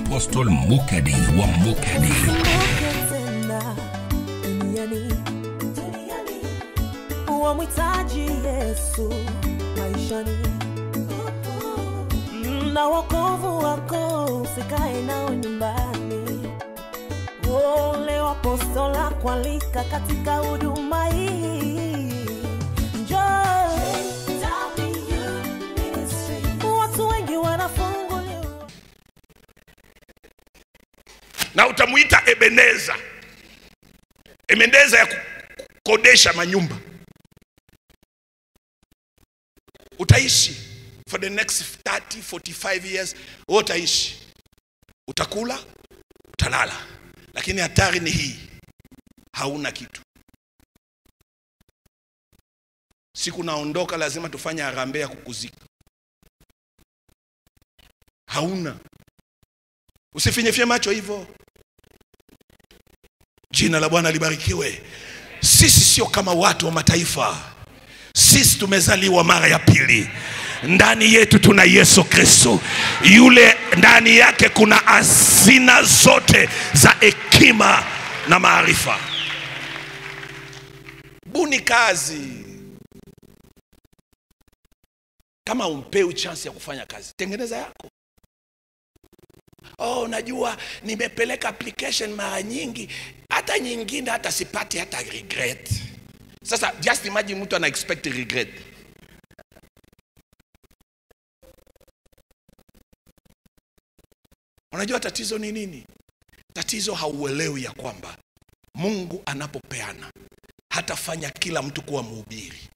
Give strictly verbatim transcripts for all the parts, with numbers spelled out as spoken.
Apostle Mukadi wa Mukadi. Wamhitaji Yesu maishani, na wokovu wako usikae nao nyumbani. Ole wapostola kualika katika huduma hii. Njoo watu wengi wanafunguliwa. Na utamuita Ebeneza. Ebeneza ya kukodesha manyumba. Utaishi for the next thirty forty-five years. Utaishi, utakula, utalala. Lakini hatari ni hii, hauna kitu. Siku naondoka lazima tufanye harambee ya kukuzika. Hauna. Usifinyefie macho hivyo. Jina la Bwana libarikiwe. Sisi sio kama watu wa mataifa. Sisi tumezaliwa mara ya pili. Ndani yetu tuna Yesu Kristo. Yule ndani yake kuna hazina zote za hekima na maarifa. Buni kazi. Kama umpewi chance ya kufanya kazi, tengeneza yako. Oh, najua nimepeleka application mara nyingi, hata nyingine hata sipati hata regret. Sasa just imagine mtu ana expect regret. Unajua tatizo ni nini? Tatizo hauelewi ya kwamba Mungu anapopeana hatafanya kila mtu kuwa mhubiri.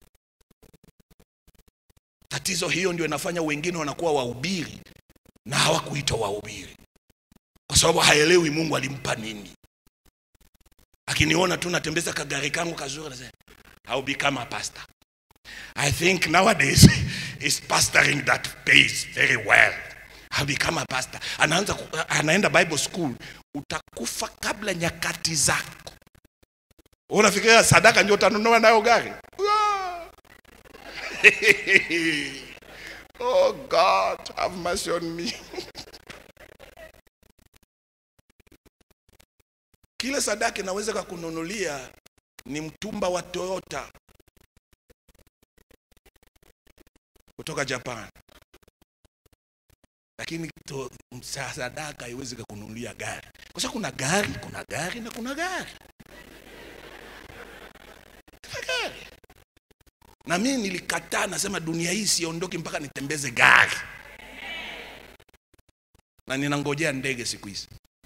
Tatizo hiyo ndio inafanya wengine wanakuwa wahubiri na hawakuitwa wahubiri, kwa sababu haelewi Mungu alimpa nini. Akiniona tu natembeza kagari kangu kazuri na sema I'll become a pastor. I think nowadays is pastoring that pays very well. I'll become a pastor. Anaanza anaenda Bible school. Utakufa kabla nyakati zako. Unafikiria sadaka ndio utanunua nayo gari? Oh God, have mercy on me. Kile sadaka inaweza kukununulia ni mtumba wa Toyota kutoka Japan. Lakini to, sadaka haiwezi kukununulia gari. Kwa sababu kuna gari, kuna gari na kuna gari. Kuna gari. Na mimi nilikataa, nasema dunia hii siondoki mpaka nitembeze gari. Na ninangojea ndege siku hizi.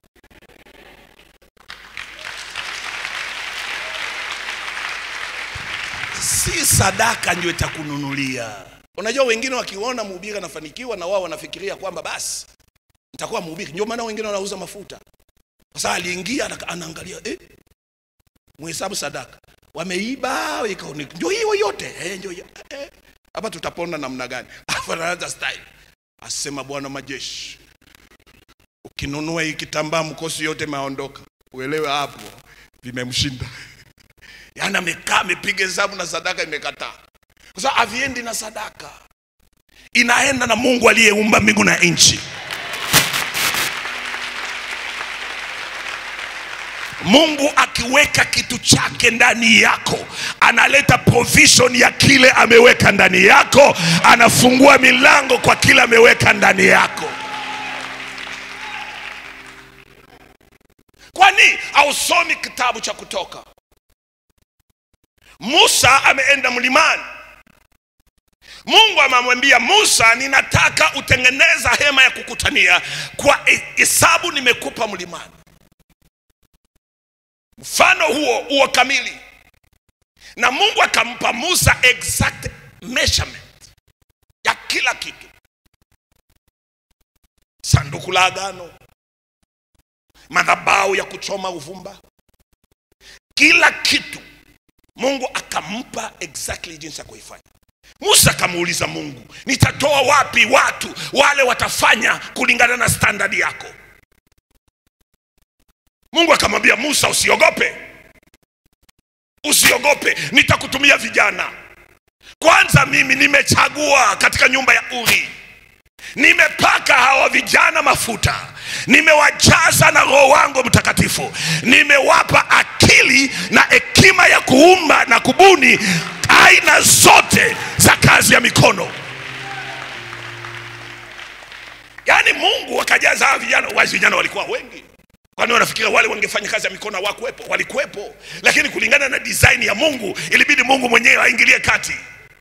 Si sadaka ndio itakununulia. Unajua wengine wakiona mhubiri anafanikiwa na wao wanafikiria kwamba basi nitakuwa mhubiri. Ndio maana wengine wanauza mafuta. Kwa sababu aliingia anaangalia eh mhesabu sadaka. Wameiba ikaoni. Ndio hiyo yote. Eh ndio eh hapa tutapona namna gani? Anaanza style. Asema Bwana majeshi, ukinunua hii kitambaa mkosi yote maondoka. Uelewe hapo vimemshinda. Yana amekaa amepiga hesabu na sadaka imekataa. Kwa sababu haviendi na sadaka. Inaenda na Mungu aliyeumba mbingu na nchi. Mungu akiweka kitu chake ndani yako, analeta provision ya kile ameweka ndani yako, anafungua milango kwa kile ameweka ndani yako. Kwani hausomi kitabu cha Kutoka? Musa ameenda mlimani. Mungu amemwambia Musa, ninataka utengeneza hema ya kukutania kwa hesabu nimekupa mlimani. Mfano huo huo kamili. Na Mungu akampa Musa exact measurement ya kila kitu. Sanduku la agano, madhabahu ya kuchoma uvumba, kila kitu Mungu akampa exactly jinsi ya kuifanya. Musa akamuuliza Mungu, nitatoa wapi watu wale watafanya kulingana na standard yako? Mungu akamwambia Musa, usiogope. Usiogope, nitakutumia vijana. Kwanza mimi nimechagua katika nyumba ya Uri. nimepaka hawa vijana mafuta, nimewajaza na Roho wangu Mtakatifu, nimewapa akili na hekima ya kuumba na kubuni aina zote za kazi ya mikono. Yani Mungu akajaza hawa vijana. Wale vijana walikuwa wengi. Kwani wanafikira wale wangefanya kazi ya mikono hawakuwepo? Walikuwepo, lakini kulingana na design ya Mungu ilibidi Mungu mwenyewe aingilie kati,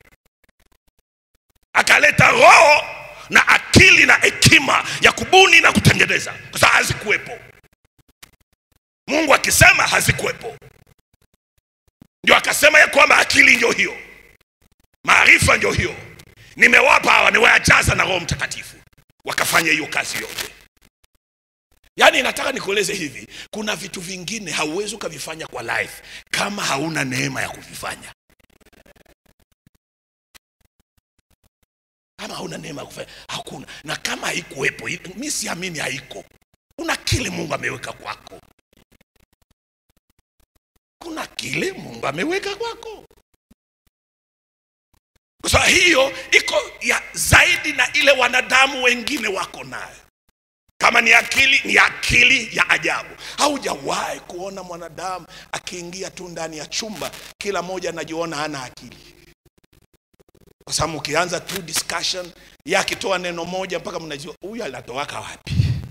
akaleta roho na akili na hekima ya kubuni na kutengeneza, kwa sababu hazikuwepo. Mungu akisema hazikuwepo, ndio akasema ya kwamba akili ndio hiyo, maarifa ndio hiyo, nimewapa hawa, niwajaza na Roho Mtakatifu, wakafanya hiyo kazi yote. Yani nataka nikueleze hivi, kuna vitu vingine hauwezi ukavifanya kwa life kama hauna neema ya kuvifanya. Kama hauna neema ya kufanya, hakuna. Na kama haikuwepo, mimi siamini haiko. Kuna kile Mungu ameweka kwako. Kuna kile Mungu ameweka kwako. Kwa sababu hiyo iko ya zaidi na ile wanadamu wengine wako nayo. Kama ni akili, ni akili ya ajabu. Haujawahi kuona mwanadamu akiingia tu ndani ya chumba kila moja anajiona hana akili. Kwa sababu ukianza tu discussion ya akitoa neno moja mpaka mnajua huyu anatoka wapi.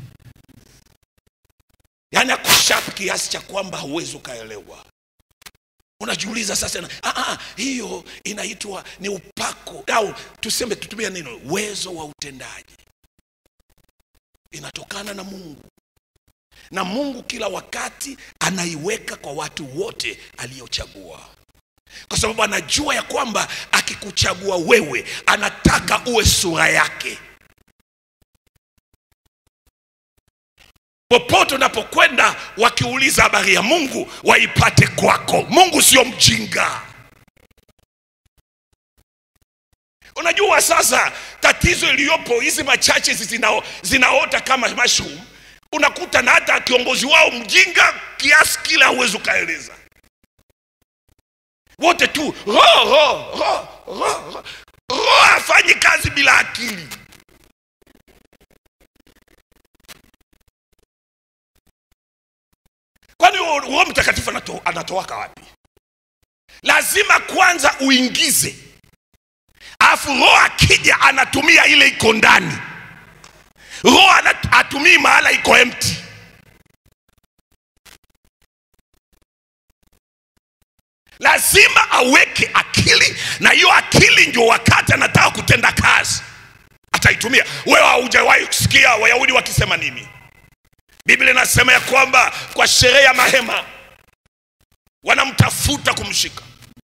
Yani akushapi kiasi cha kwamba huwezi ukaelewa. Unajiuliza sasa, ah ah hiyo inaitwa ni upako, au tuseme tutumia neno uwezo wa utendaji. Inatokana na Mungu. Na Mungu kila wakati anaiweka kwa watu wote aliochagua. Kwa sababu anajua ya kwamba akikuchagua wewe, anataka uwe sura yake. Popote unapokwenda wakiuliza habari ya Mungu, waipate kwako. Mungu sio mjinga. Unajua sasa tatizo iliyopo, hizi machache zinao, zinaota kama mushroom. Unakuta na hata kiongozi wao mjinga kiasi kila huwezi kaeleza. Wote tu roho roho roho roho afanye kazi bila akili. Kwani Roho Mtakatifu anato, anatoka wapi? Lazima kwanza uingize, afu roho akija anatumia ile iko ndani. Roho atumii mahala iko empty. Lazima aweke akili, na hiyo akili ndio wakati anataka kutenda kazi ataitumia. Wewe haujawahi kusikia Wayahudi wakisema nini? Biblia inasema ya kwamba kwa sherehe ya mahema wanamtafuta kumshika.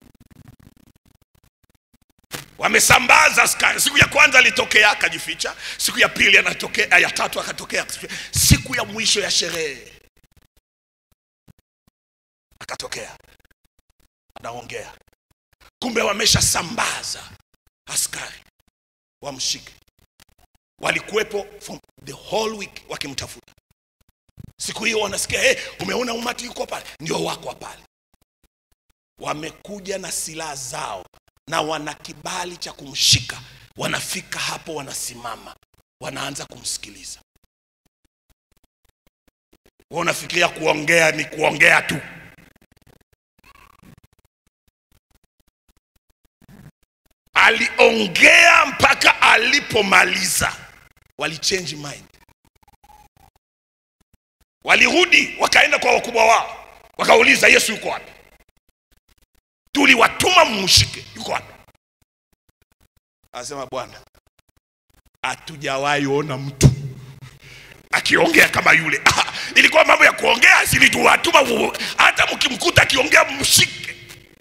Wamesambaza askari. Siku ya kwanza alitokea akajificha, siku ya pili anatokea, ya tatu akatokea, siku ya mwisho ya sherehe akatokea anaongea. Kumbe wamesha sambaza askari wamshike. Walikuwepo from the whole week wakimtafuta. Siku hiyo wanasikia, hey, umeona umati yuko pale, ndio wako pale. Wamekuja na silaha zao na wana kibali cha kumshika. Wanafika hapo, wanasimama, wanaanza kumsikiliza. Wewe unafikiria kuongea ni kuongea tu? Aliongea mpaka alipomaliza. Wali change mind. Walirudi wakaenda kwa wakubwa wao, wakauliza Yesu yuko wapi? Tuliwatuma mshike, yuko wapi? Anasema Bwana, hatujawahi ona mtu akiongea kama yule. Ah, ilikuwa mambo ya kuongea, si tuwatuma, hata mkimkuta akiongea mshike.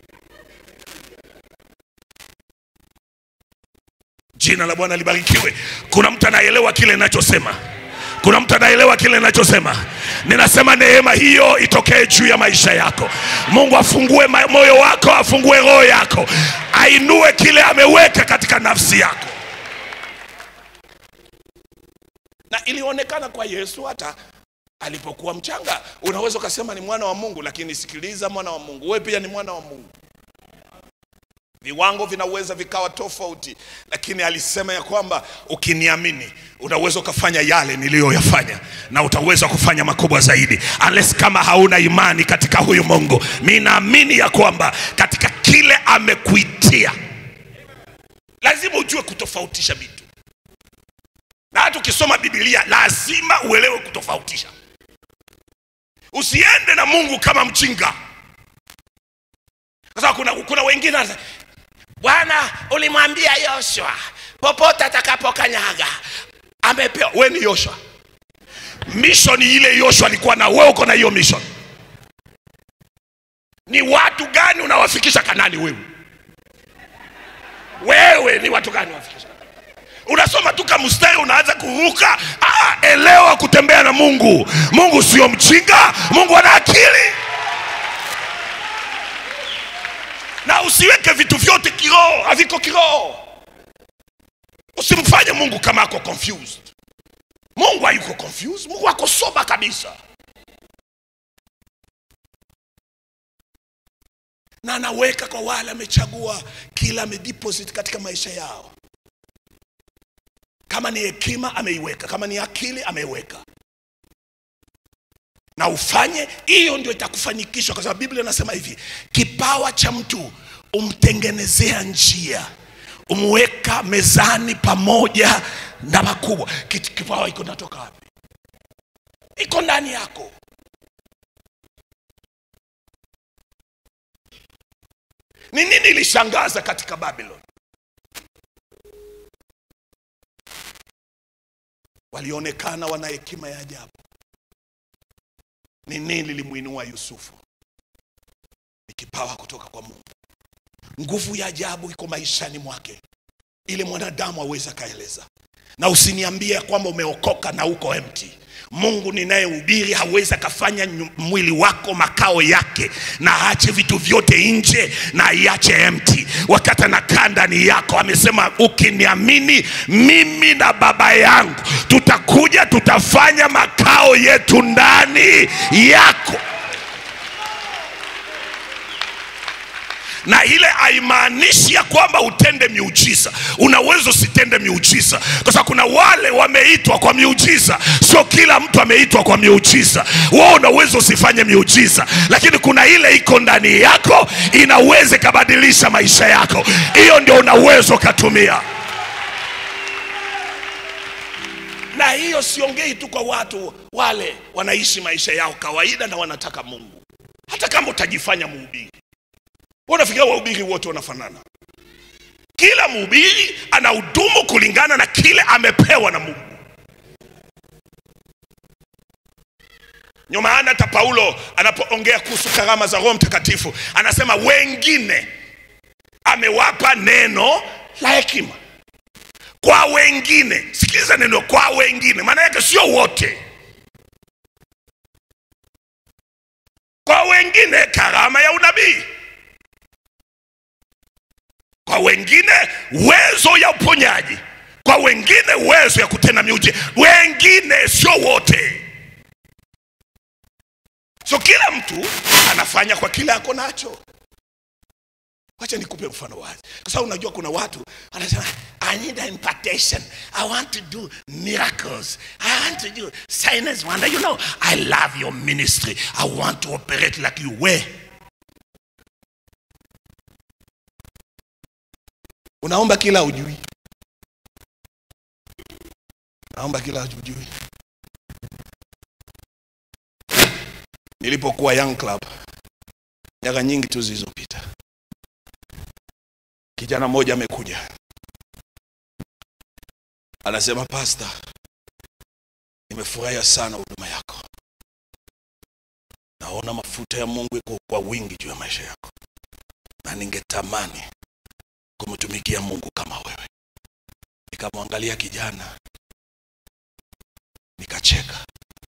Jina la Bwana libarikiwe. Kuna mtu anaelewa kile ninachosema? Kuna mtu anaelewa kile ninachosema? Ninasema neema hiyo itokee juu ya maisha yako. Mungu afungue moyo wako, afungue roho yako, ainue kile ameweka katika nafsi yako. Na ilionekana kwa Yesu hata alipokuwa mchanga. Unaweza kusema ni mwana wa Mungu, lakini sikiliza, mwana wa Mungu, wewe pia ni mwana wa Mungu. Viwango vinaweza vikawa tofauti, lakini alisema ya kwamba ukiniamini unaweza kufanya yale niliyoyafanya na utaweza kufanya makubwa zaidi. Unless kama hauna imani katika huyu Mungu, mimi naamini ya kwamba katika kile amekuitia lazima ujue kutofautisha vitu. Na hata ukisoma Biblia lazima uelewe kutofautisha. Usiende na Mungu kama mchinga. Kwa sababu kuna, kuna wengine Bwana ulimwambia Yoshua popote atakapokanyaga amepewa. Wewe ni Yoshua. Mission ile Yoshua alikuwa na, wewe uko na hiyo mission. Ni watu gani unawafikisha Kanani wewe? Wewe ni watu gani unawafikisha? Unasoma tu kama mstari unaanza kuruka. Ah, elewa kutembea na Mungu. Mungu sio mjinga, Mungu ana akili. Na usiweke vitu vyote kiroho, haviko kiroho. Usimfanye Mungu kama ako confused. Mungu hayuko confused, Mungu ako soba kabisa. Na anaweka kwa wale amechagua, kila amedeposit katika maisha yao. Kama ni hekima ameiweka, kama ni akili ameiweka. Na ufanye, hiyo ndio itakufanikisha. Kwa sababu Biblia inasema hivi, kipawa cha mtu umtengenezea njia, umweka mezani pamoja na makubwa. Kipawa iko natoka wapi? Iko ndani yako. Ni nini ilishangaza katika Babylon? Walionekana wana hekima ya ajabu. Ni nini lilimuinua Yusufu? Ni kipawa kutoka kwa Mungu. Nguvu ya ajabu iko maishani mwake, ile mwanadamu hawezi kaeleza. Na usiniambie kwamba umeokoka na uko empty. Mungu ninayehubiri hawezi kufanya mwili wako makao yake na aache vitu vyote nje na iache empty. Wakati anakaa ndani yako amesema, ukiniamini mimi na Baba yangu tutakuja tutafanya makao yetu ndani yako. Na ile haimaanishi ya kwamba utende miujiza. Unaweza usitende miujiza, kwa sababu kuna wale wameitwa kwa miujiza. Sio kila mtu ameitwa kwa miujiza. Wewe unaweza usifanye miujiza, lakini kuna ile iko ndani yako inaweza kubadilisha maisha yako. Hiyo ndio unaweza kutumia. Na hiyo siongei tu kwa watu wale wanaishi maisha yao kawaida na wanataka Mungu. Hata kama utajifanya mhubiri, unafikiria wahubiri wote wanafanana? Kila mhubiri anahudumu kulingana na kile amepewa na Mungu. Ndio maana hata Paulo anapoongea kuhusu karama za Roho Mtakatifu anasema wengine amewapa neno la hekima. Kwa wengine, sikiza neno kwa wengine, maana yake sio wote. Kwa wengine karama ya unabii. Kwa wengine uwezo ya uponyaji. Kwa wengine uwezo ya kutenda miujiza. Wengine, sio wote. So kila mtu anafanya kwa kile ako nacho. Wacha nikupe mfano wazi. Kwa sababu unajua kuna watu wanasema, I need an impartation. I want to do miracles. I want to do signs, wonder. You know, I love your ministry. I want to operate like you were. Unaomba kila ujui. Naomba kila ujui. Nilipokuwa Young Club miaka nyingi tu zilizopita, kijana mmoja amekuja. Anasema, pastor, nimefurahia sana huduma yako. Naona mafuta ya Mungu iko kwa wingi juu ya maisha yako. Na ningetamani kumtumikia Mungu kama wewe. Nikamwangalia kijana, nikacheka.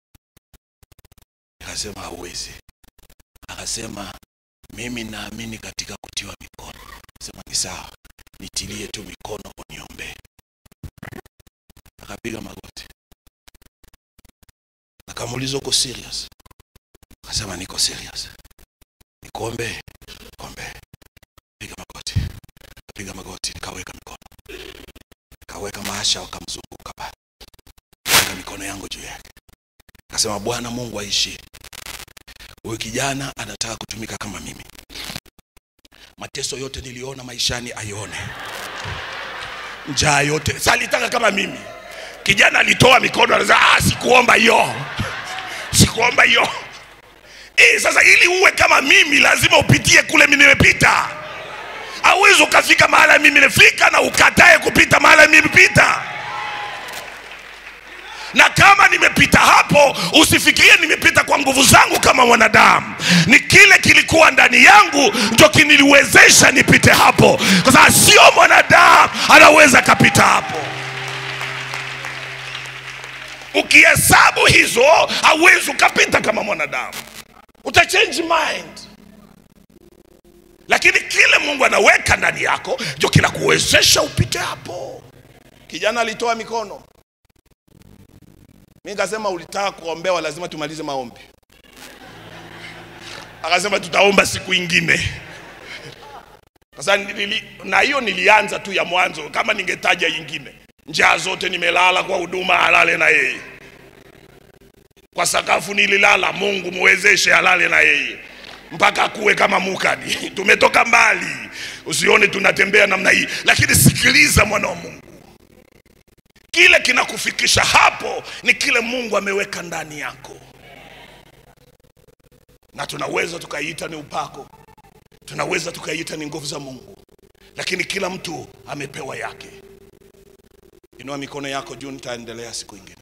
Nikasema hauwezi. Akasema, mimi naamini katika kutiwa mikono. Sema ni sawa, nitilie tu mikono uniombe. Akapiga magoti. Nikamuuliza, uko serious? Akasema niko serious. Nikuombe? Ombe. Piga magoti. bahasha wakamzunguka pale. Weka mikono yangu juu yake. Akasema, Bwana Mungu aishi. Huyu kijana anataka kutumika kama mimi. Mateso yote niliona maishani aione. Njaa yote, sasa alitaka kama mimi. Kijana alitoa mikono anasema, ah, sikuomba hiyo. Sikuomba hiyo. Eh, sasa ili uwe kama mimi lazima upitie kule mimi nimepita. Hauwezi ukafika mahali mimi nimefika na ukatae kupita mahali mimi nimepita. Na kama nimepita hapo, usifikirie nimepita kwa nguvu zangu kama mwanadamu. Ni kile kilikuwa ndani yangu ndio kiniliwezesha nipite hapo. Kwa sababu sio mwanadamu anaweza kapita hapo. Ukihesabu hizo, hauwezi ukapita kama mwanadamu. Uta change mind. Lakini kile Mungu anaweka ndani yako ndio kinakuwezesha upite hapo. Kijana alitoa mikono. Mimi nikasema, ulitaka kuombewa lazima tumalize maombi. Akasema, tutaomba siku nyingine. Sasa nili, na hiyo nilianza tu ya mwanzo. Kama ningetaja nyingine, njaa zote nimelala kwa huduma, alale na yeye. Kwa sakafu nililala, Mungu muwezeshe alale na yeye mpaka kuwe kama Mukadi. Tumetoka mbali, usione tunatembea namna hii. Lakini sikiliza mwana wa Mungu, kile kinakufikisha hapo ni kile Mungu ameweka ndani yako. Na tunaweza tukaiita ni upako, tunaweza tukaiita ni nguvu za Mungu, lakini kila mtu amepewa yake. Inua mikono yako juu, nitaendelea siku nyingine.